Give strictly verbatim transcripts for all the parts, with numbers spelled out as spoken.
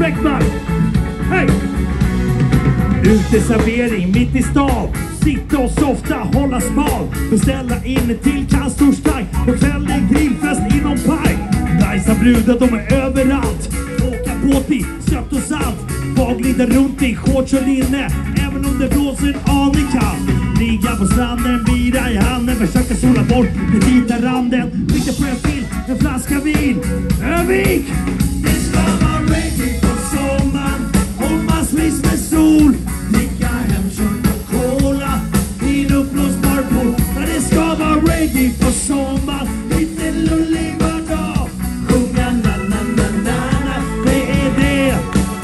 Bäckman. Hej! Uteservering mitt i stan. Sitta och softa, hålla smal. Beställa in till kastorstank. På kvällen grillfest inom park. Najsa brudar, de är överallt. Åka båt i sött och salt. Vaglida runt i shorts och linne. Även om det blåser en aning kallt. Ligga på stranden, bira i handen. Försöka sola bort den vita randen. Rikta på en film, en flaska vin. Övik! Det ska vara reggae på sommaren. Och massvis med sol. Dricka hem kött och cola. I en uppblåsbar pool. Men det ska vara reggae på sommaren. Lite lullig var dag. Sjunga na na na na na. Det är det.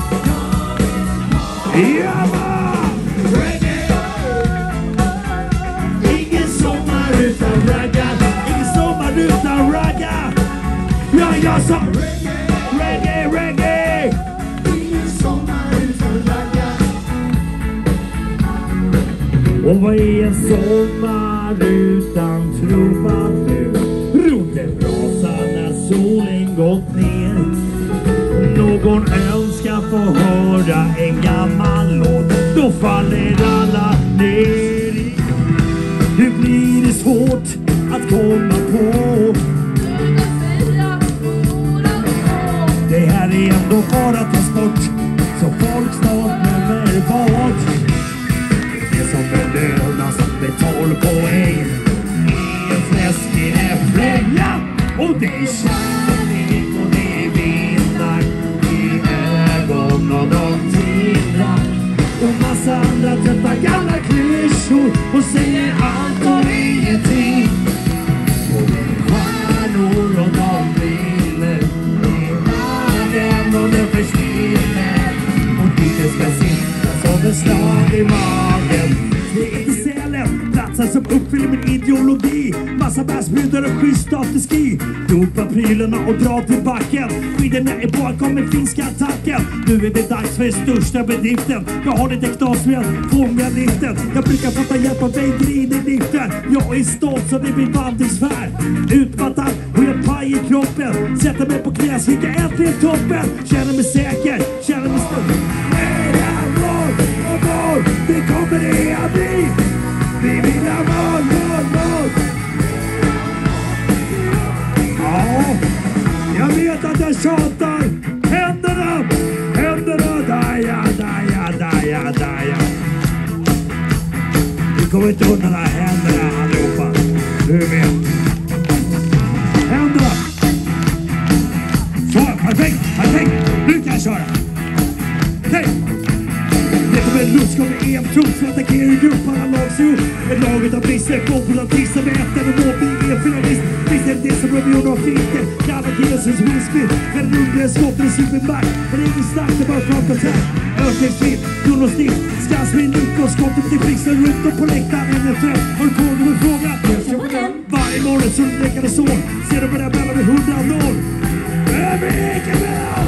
Ja man! Reggae. Ingen sommar utan ragga. Ingen sommar utan ragga. Ja, jag sa reggae, reggae. Ingen sommar utan ragga. Och vad är en sommar utan trubadur? Roten rasar när solen gått ner. Någon önskar få höra en gammal låt. Då faller alla ner. Hur blir det svårt att komma på? Det här är ändå bara transport. Så folk snart glömmer bort. Det som belönas med tolv poäng är en fläskig refräng. Ja! Och det är kärlek och det är vindar i ögon och de tindrar. Och massa andra trötta gamla klyschor och säger allt och ingenting. Och det är stjärnor och de brinner i världen och det försvinner. Och det ska sitta som en slag i magen. Det är inte Sälen, platsen som uppfyller min ideologi. Massa bärsbrudar och schysst afterski. Dopa prylarna och dra till backen. Skidorna är på, kommer finska attacken. Nu är det dags för största bedriften. Jag har lite knas med fånga liften. Jag brukar få ta hjälp av väggen i liften. Jag är stolt så det blir vandringsfärd. Utmattad och jag paj i kroppen. Sätter mig på knä, hitta äntligen toppen. Känner mig säker, känner mig stor. Nej, mål och mål, det kommer det att bli. Vi vill ha mål, mål, mål. Ja, jag vet att jag tjatar. Händerna, händerna, daja, daja, daja, daja. Vi kommer inte undan här händerna allihopa. Du vet. Händerna. Så, perfekt, perfekt. Nu kan jag köra. Hej. Det kommer en lust, kommer E M-trupp som attackerar i grupp. Alla lag sig upp. Ett laget av brister, fotboll av tisar med efter och mål i E-finalist. Visst är det det som Romeo och Finker. Gamla killen som Will Smith. Men nu är skottet i superback. Men det är ingen snack, det är bara framkontakt. Ökningsfritt, Jonas Stiff. Skans med nick och skottet till blixten runt och på läktaren. En efter har du koll med frågan? Varje morgon så läcker det så. Ser du på den bällan med hundra noll. Överleka med!